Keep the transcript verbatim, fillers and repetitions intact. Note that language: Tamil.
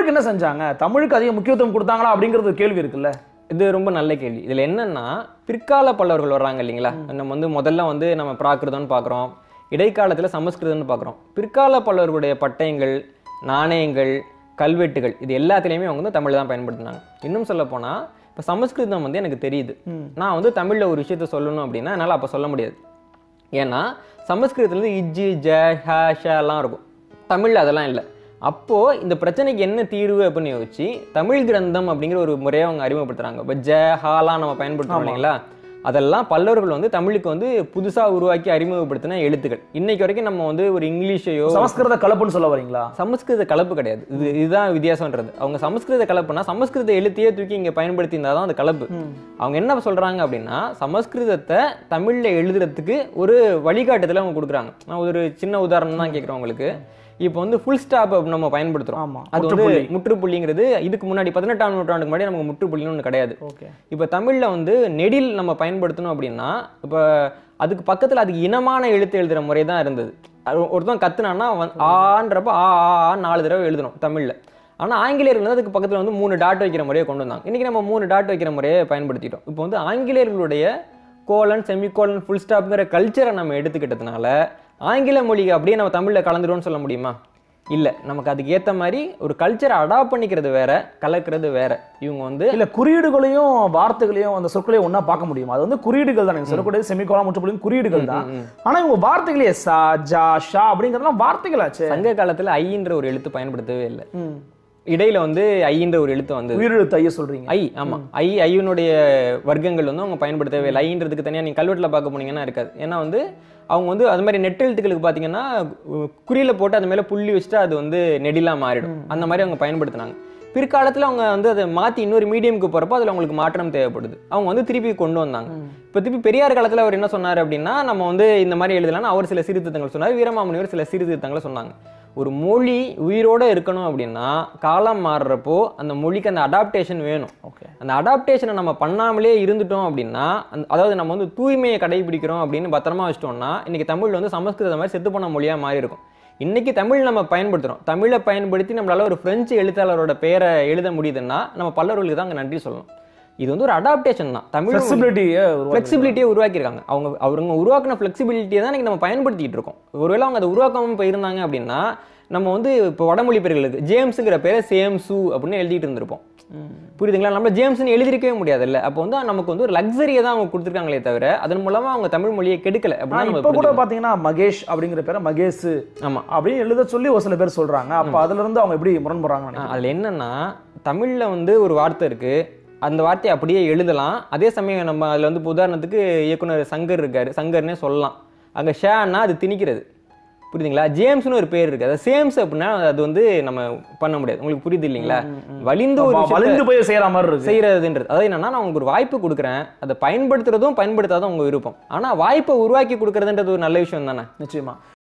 தமிழுக்கு என்ன செஞ்சாங்க, தமிழுக்கு அதிக முக்கியத்துவம் கொடுத்தாங்களா அப்படிங்கிறது கேள்வி இருக்குல்ல. இது ரொம்ப நல்ல கேள்வி. இதில் என்னன்னா பிற்கால பல்லவர்கள் வர்றாங்க இல்லைங்களா, நம்ம வந்து முதல்ல வந்து நம்ம பிராகிருதம்னு பார்க்குறோம், இடைக்காலத்தில் சமஸ்கிருதம்னு பார்க்குறோம். பிற்கால பல்லவர்களுடைய பட்டயங்கள், நாணயங்கள், கல்வெட்டுகள் இது எல்லாத்துலேயுமே அவங்க வந்து தமிழ் தான் பயன்படுத்தினாங்க. இன்னும் சொல்ல போனால் இப்போ சமஸ்கிருதம் வந்து எனக்கு தெரியுது, நான் வந்து தமிழில் ஒரு விஷயத்த சொல்லணும் அப்படின்னா என்னால் அப்போ சொல்ல முடியாது. ஏன்னா சமஸ்கிருதத்துல இஜ்ஜி ஜ ஹ ஷலாம் இருக்கும், தமிழில் அதெல்லாம் இல்லை. அப்போது இந்த பிரச்சனைக்கு என்ன தீர்வு அப்படின்னு யோசிச்சு தமிழ் கிரந்தம் அப்படிங்கிற ஒரு முறையை அவங்க அறிமுகப்படுத்துறாங்க. இப்போ ஜ ஹாலாம் நம்ம பயன்படுத்துறோம் இல்லைங்களா, அதெல்லாம் பல்லவர்கள் வந்து தமிழுக்கு வந்து புதுசாக உருவாக்கி அறிமுகப்படுத்தின எழுத்துக்கள். இன்னைக்கு வரைக்கும் நம்ம வந்து ஒரு இங்கிலீஷையோ சமஸ்கிருத கலப்புன்னு சொல்ல வரீங்களா? சமஸ்கிருத கலப்பு கிடையாது, இது இதுதான் வித்தியாசம்ன்றது. அவங்க சமஸ்கிருத கலப்புனா சமஸ்கிருத எழுத்தையே தூக்கி இங்கே பயன்படுத்தி இருந்தால் தான் அந்த கலப்பு. அவங்க என்ன சொல்றாங்க அப்படின்னா சமஸ்கிருதத்தை தமிழில் எழுதுறதுக்கு ஒரு வழிகாட்டுதலை அவங்க கொடுக்குறாங்க. நான் ஒரு சின்ன உதாரணம் தான் கேட்குறேன் உங்களுக்கு. இப்போ வந்து ஃபுல் ஸ்டாப் நம்ம பயன்படுத்துறோம், அது வந்து முற்றுப்புள்ளிங்கிறது இதுக்கு முன்னாடி பதினெட்டாம் நூற்றாண்டுக்கு முன்னாடி நமக்கு முற்றுப்புள்ளின்னு ஒன்று கிடையாது. இப்போ தமிழில் வந்து நெடில் நம்ம பயன்படுத்தணும் அப்படின்னா இப்போ அதுக்கு பக்கத்தில் அதுக்கு இனமான எழுத்து எழுதுகிற முறை தான் இருந்தது. ஒருத்தன் கத்துனான்னா ஆன்றப்ப ஆ ஆ நாலு தடவை எழுதணும் தமிழில். ஆனால் ஆங்கிலேயர்கள் வந்து அதுக்கு பக்கத்தில் வந்து மூணு டாட் வைக்கிற முறையை கொண்டு வந்தாங்க. இன்றைக்கி நம்ம மூணு டாட் வைக்கிற முறையை பயன்படுத்திட்டோம். இப்போ வந்து ஆங்கிலேயர்களுடைய கோலன் செமிகோலன் ஃபுல் ஸ்டாப்ங்கிற கல்ச்சரை நம்ம எடுத்துக்கிட்டதுனால ஆங்கில மொழிக்கு அப்படியே நம்ம தமிழில் கலந்துருவோம்னு சொல்ல முடியுமா? இல்லை. நமக்கு அதுக்கு ஏற்ற மாதிரி ஒரு கல்ச்சரை அடாப்ட் பண்ணிக்கிறது வேற, கலக்கிறது வேற. இவங்க வந்து இல்லை குறியீடுகளையும் வார்த்தைகளையும் அந்த சொற்களையும் ஒன்றா பார்க்க முடியுமா? அது வந்து குறியீடுகள் தான், நீங்கள் சொல்லக்கூடிய செமிகோலன் முற்றுப்புள்ளியும் குறியீடுகள் தான். ஆனால் இவங்க வார்த்தைகளே சா ஜா ஷா அப்படிங்கிறதுலாம் வார்த்தைகளாச்சு. சங்க காலத்தில் ஐன்ற ஒரு எழுத்து பயன்படுத்தவே இல்லை. இடையில வந்து ஐன்ற ஒரு எழுத்து வந்து உயிரெழுத்து ஐய சொல்றீங்க. ஐ ஆமா, ஐ ஐயனுடைய வர்க்கங்கள் வந்து அவங்க பயன்படுத்தவே இல்லை. ஐன்றதுக்கு தனியாக நீங்கள் கல்வெட்டில் பார்க்க போனீங்கன்னா இருக்காது. ஏன்னா வந்து அவங்க வந்து அது மாதிரி நெட் எழுத்துக்களுக்கு பார்த்தீங்கன்னா குறியில போட்டு அது மேலே புள்ளி வச்சுட்டு அது வந்து நெடிலாக மாறிடும். அந்த மாதிரி அவங்க பயன்படுத்தினாங்க. பிற்காலத்தில் அவங்க வந்து அதை மாற்றி இன்னொரு மீடியமுக்கு போகிறப்போ அதில் அவங்களுக்கு மாற்றம் தேவைப்படுது. அவங்க வந்து திருப்பி கொண்டு வந்தாங்க. இப்போ திருப்பி பெரியார் காலத்தில் அவர் என்ன சொன்னார் அப்படின்னா நம்ம வந்து இந்த மாதிரி எழுதலாம்னு அவர் சில சீர்திருத்தங்கள் சொன்னார். வீரமாமுனிவர் சில சீர்திருத்தங்களை சொன்னாங்க. ஒரு மொழி உயிரோட இருக்கணும் அப்படின்னா காலம் மாறுறப்போ அந்த மொழிக்கு அந்த அடாப்டேஷன் வேணும். ஓகே, அந்த அடாப்டேஷனை நம்ம பண்ணாமலே இருந்துட்டோம் அப்படின்னா அந்த அதாவது நம்ம வந்து தூய்மையை கடைபிடிக்கிறோம் அப்படின்னு பத்திரமா வச்சிட்டோம்னா இன்னைக்கு தமிழ் வந்து சமஸ்கிருத மாதிரி செத்து போன மொழியாக மாறி இருக்கும். இன்னைக்கு தமிழ் நம்ம பயன்படுத்துகிறோம். தமிழை பயன்படுத்தி நம்மளால ஒரு பிரெஞ்சு எழுத்தாளரோட பேரை எழுத முடியுதுன்னா நம்ம பல்லவர்களுக்கு தான் அங்கே நன்றி சொல்லணும். இது வந்து ஒரு அடாப்டேஷன் தான். தமிழ் ஃப்ளெக்சிபிலிட்டியை உருவாக்கியிருக்காங்க. அவங்க அவங்க உருவாக்கின ஃப்ளெக்சிபிலிட்டியை தான் நம்ம பயன்படுத்திட்டு இருக்கோம். ஒருவேளை அவங்க அதை உருவாக்காமல் போயிருந்தாங்க அப்படின்னா நம்ம வந்து இப்போ வடமொழி பேர்களுக்கு ஜேம்ஸுங்கிற பேரை சேம் சூ அப்படின்னு எழுதிட்டு இருந்திருப்போம். புரியுதுங்களா? நம்ம ஜேம்ஸ்னு எழுதிருக்கவே முடியாது இல்லை. அப்போ வந்து நமக்கு வந்து ஒரு லக்ஸரியை தான் அவங்க கொடுத்துருக்காங்களே தவிர அதன் மூலமா அவங்க தமிழ் மொழியை கெடுக்கல. அப்படின்னா இப்போ கூட பார்த்தீங்கன்னா மகேஷ் அப்படிங்கிற பேரை மகேஷ் ஆமா அப்படின்னு எழுத சொல்லி ஒரு சில பேர் சொல்றாங்க. அப்போ அதுல இருந்து அவங்க எப்படி முரண்படுறாங்க? அதுல என்னன்னா தமிழ்ல வந்து ஒரு வார்த்தை இருக்கு, அந்த வார்த்தையை அப்படியே எழுதலாம். அதே சமயம் நம்ம அதில் வந்து உதாரணத்துக்கு இயக்குனர் சங்கர் இருக்காரு, சங்கர்னே சொல்லலாம். அங்கே ஷேன்னா அது திணிக்கிறது. புரியுதுங்களா? ஜேம்ஸ்னு ஒரு பேர் இருக்கு, அது சேம்ஸ் அப்படின்னா அது வந்து நம்ம பண்ண முடியாது. உங்களுக்கு புரியுது இல்லைங்களா? வலிந்து ஒரு வலிந்து போய் செய்யற மாதிரி இருக்கு செய்யறதுன்றது. அதாவது என்னன்னா நான் உங்களுக்கு ஒரு வாய்ப்பு கொடுக்குறேன், அதை பயன்படுத்துறதும் பயன்படுத்தாதான் உங்க விருப்பம். ஆனால் வாய்ப்பை உருவாக்கி கொடுக்கறதுன்றது ஒரு நல்ல விஷயம் தானே. நிச்சயமா.